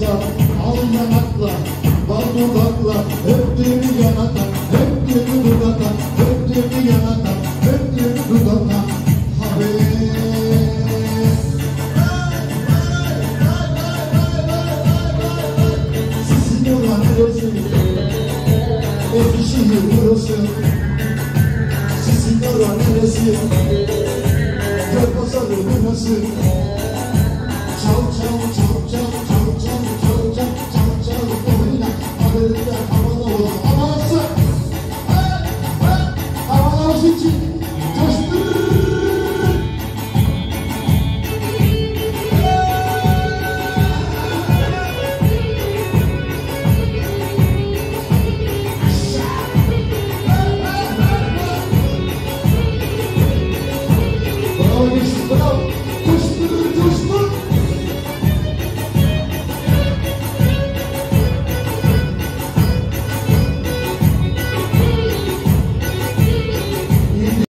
yanakla, al yanakla, bal dudakla, öptüğünü yanakla, öptüğünü dudakla, öptüğünü yanakla, öptüğünü dudakla. Haber. Sizin olan neresi? Eskişehir burası. Sizin olan neresi? Gölpazarı burası. Çal çal çal çal çal çal çal çal çal çal oyna. Haberinde